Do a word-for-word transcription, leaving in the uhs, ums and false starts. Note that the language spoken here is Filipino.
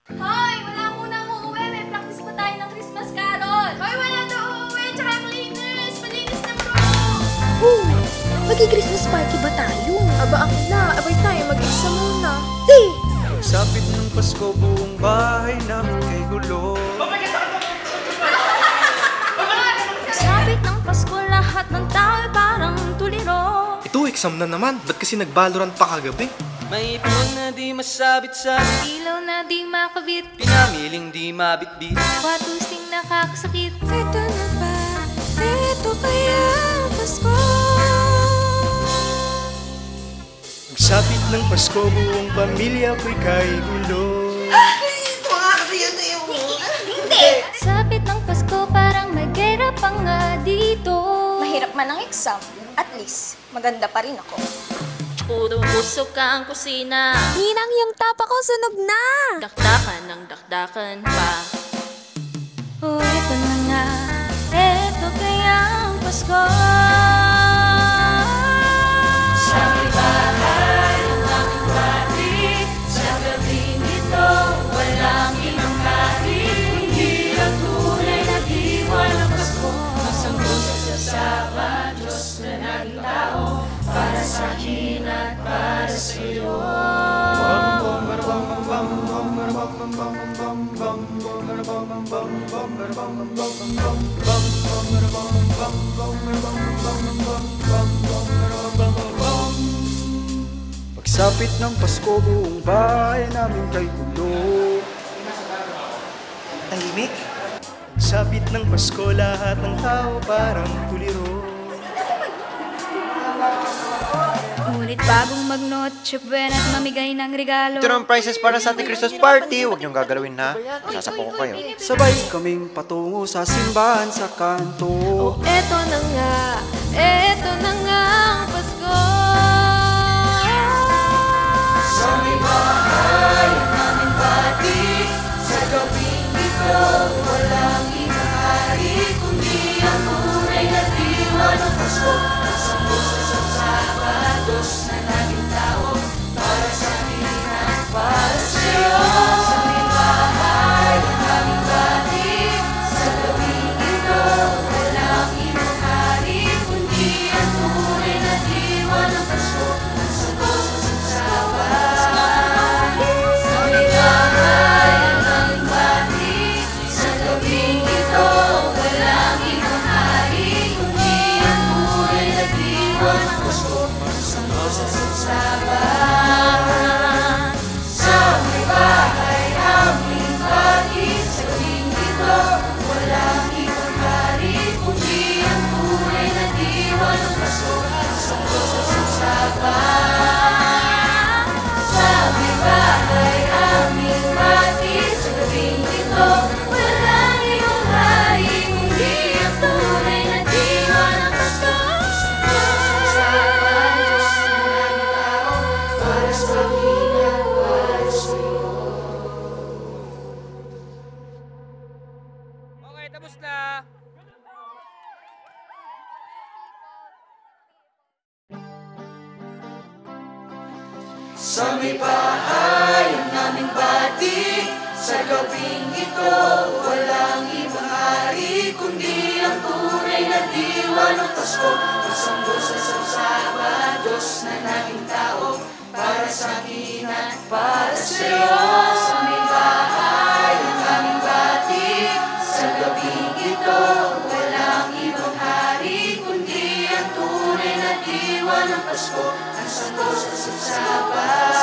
Hoy! Wala munang uuwi. May practice pa tayo ng Christmas carol. Hoy! Wala na uuwi. Tsaka malinis. Malinis na bro. Oh, magi-Christmas party ba tayo? Aba ako na. Abay tayo mag-exam muna. Di! Pagsapit ng Pasko, buong bahay namin kay gulo. Sabit ng Pasko, lahat ng tao ay parang tuliro. Ito, exam na naman. Ba't kasi nag-Valorant pa kagabi? May ipon na di masabit sa Ilaw na di makabit. pinamiling di mabitbit. Patusing nakakasakit. Ito na ba? Ito kaya ang Pasko? Pagsapit ng Pasko, buong pamilya ko'y kay gulo. Sabit ng Pasko, parang may gera pa nga dito. Mahirap man ang exam, at least maganda pa rin ako. Puro busog ka ang kusina. Ninang, yung tapa ko sunog na! Dakdakan ng dakdakan pa. Oh, eto na nga, eto kaya ang Pasko. Sa may bahay ng aming pati, sa gabing ito, walang ibang kahit kundi ang tunay na diwa ng Pasko. Masanggol sa sasama, Diyos na naging tao, para sa akin at para sa'yo. Pagsapit ng Pasko, buong bahay namin kay gulo. Tahimik? Pagsapit ng Pasko, lahat ng tao parang tuliro. Ngunit bagong mag-Noche Buena at mamigay ng regalo. Ito ng prizes para sa ating Christmas party. Huwag niyong gagalawin na. Sasapo ko kayo. Sabay kaming patungo sa simbahan sa kanto. Oh, eto na nga. Eto na nga ang Pasko. Sa may bahay ang aming pati, sa gabing ito, walang ibang hari, kundi ang tunay na diwa ng Pasko. Masanggol sa sasama, Diyos na naging tao, para sa akin at para sa'yo. Sa may bahay ang aming pati, sa gabing ito, walang ibang hari, kundi ang tunay na diwa ng Pasko. Masanggol sa sasama, sa may bahay ang aming pati, sa gabing ito, walang ibang hari, kundi ang tunay na diwa ng Pasko. Masanggol sa sasama, sa may bahay aming pati, sa gabing ito, walang ibang hari, kundi ang tunay na diwa ng Pasko. Masanggol sa sasama, sa may bahay aming pati, sa gabing ito, walang ibang hari, kundi ang tunay na diwa ng Pasko. Para sa akin at para sa'yo. Okay, tapos na. Sa may bahay ang aming bati, sa gabing ito, walang ibang hari, kundi ang tunay na diwa ng Pasko. Masanggol sa sasama, Diyos na naging tao, para sa akin at para sa'yo. Sa may bahay ang aming bati, sa gabing ito, walang ibang hari, kundi ang tunay na diwa ng Pasko. Ang sanggol sa sasama,